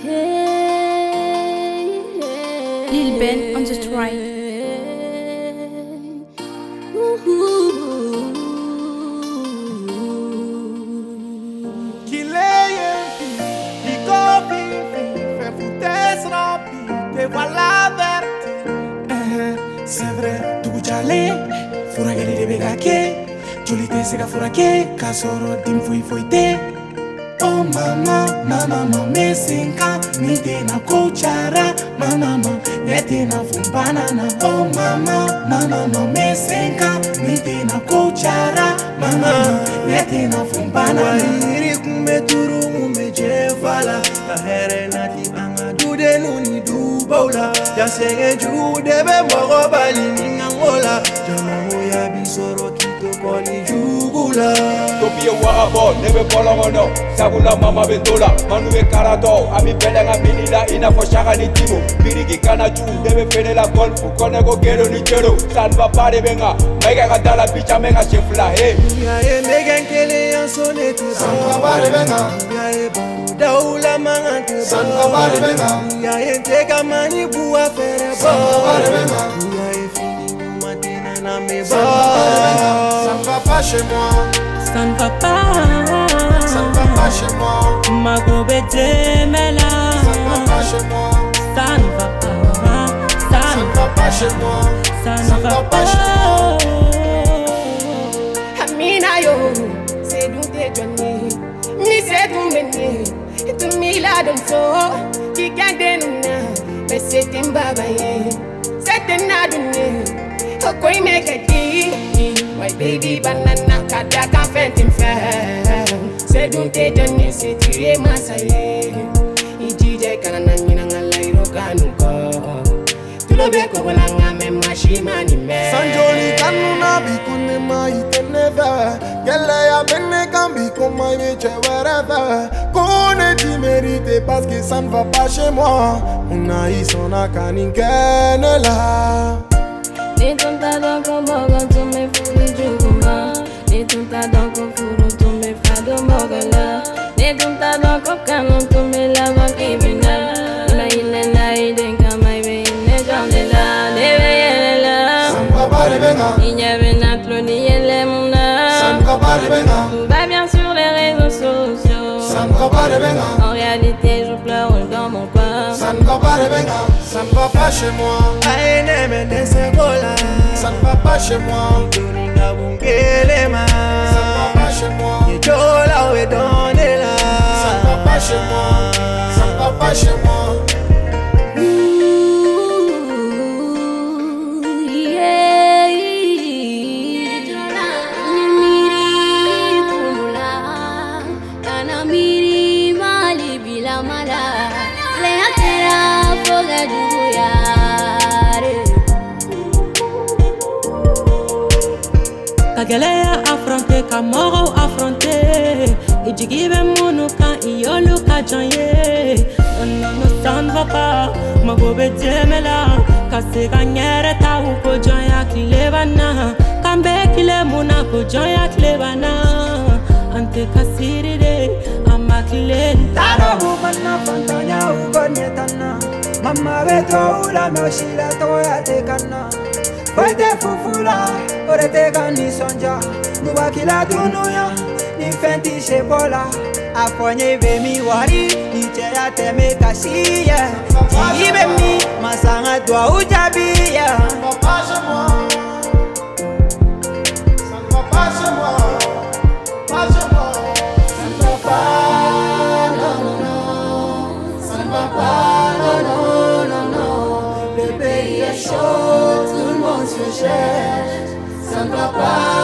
Lil Ben on the strike. Qu'il ait un fil, il copie, fait foutaise remplie, te voilà verti. C'est vrai, tout jalé, fura gali de begake, jolite sega fura ke, kasoro dim fui foite. Oh mama, mama, me sinka, ni te na kochara, mama, nete na fumbanana. Oh mama, mama, me sinka, ni te na kochara, mama, nete na fumbanana. Wairi kume turu mume jevala, la here na ti anga dude nuni du bola, ya senge jude be moro bali ningangola, jama hoya bisoro kito koni jugula. Topi warabo, nebe pologono, sabula mama bendola, manu be karato, ami belenga minila ina fo shagani timo, birigi kana ju, nebe fene la golfu, konego gero ni jero, san va pare benga, mega kadala picha menga chefla he. Ya e mega kele yansone tu san va pare benga, ya e daula mangante san va pare benga, ya e tega mani bua fere san va pare benga, ya e fini matina na me ba. Ça ne va pas chez moi, ça ne va pas, ça ne va pas chez moi, ma gobete mela, ça ne va pas chez moi, ça ne va pas, ça ne va pas chez moi, ça ne va pas chez moi. Amina yo, c'est d'où t'es donné, mi c'est d'où m'aimer, et tout mi la donne so, qui gagne des nouna, mais c'est un babaye, c'est un adonné. Koi make a tea, my baby banana kada can fentim fair. Say don't take the necessity, Masaye. Ijije kanana nyina lairo kanuko. Tulobeko walanga me mashimani me. Sanjoli kanuna bikune ma iteneva. Gele ya bene kambi koma yeche wherever. Kone tu mérites parce que ça ne va pas chez moi. On a eu son akaningene la. Ni tunta donko bogo tu me furi juguma. Ni tunta donko furu tu me fado mogala. Ni tunta donko kanu tu me lava kibina. Ina ile na ide kama ibe ine jandela. Nebe yelela. ça ne va pas les benga, Inya bena troni yele muna. ça ne va pas les benga, Tout va bien sur les réseaux sociaux. ça ne va pas les benga, En réalité je pleure dans mon coin. ça ne va pas les benga, ça ne va pas chez moi, Aene mende segola. ça ne va pas chez moi, Duninga bungelema. ça ne va pas chez moi, Yejola we donela. ça ne va pas chez moi, ça ne va pas chez moi. Kageleya affronté, Kamoro affronté. Ijigibe munuka, iyolu kajanye. Non, ça ne va pas, ma gobe temela. Kase kanyere ta uko janya kilebana. Kambe kile muna ko janya kilebana. Ante kasiride, amakile. Taro bubana fantanya ugonetana. Mama beto ula meoshila toya tekana. Oete fufula, orete gani sonja. Nuwakila dunuya, ni fenti shebola. Afonye be mi wari, ni cheya teme kashiya. Jibe mi, masanga dwa ujabiya. Ça ne va pas chez moi, ça ne va pas chez moi, pas chez moi, ça ne va pas, non, non, non, ça ne va pas, non, non, non, non, le pays est chaud, tout le monde se cherche, ça ne va pas.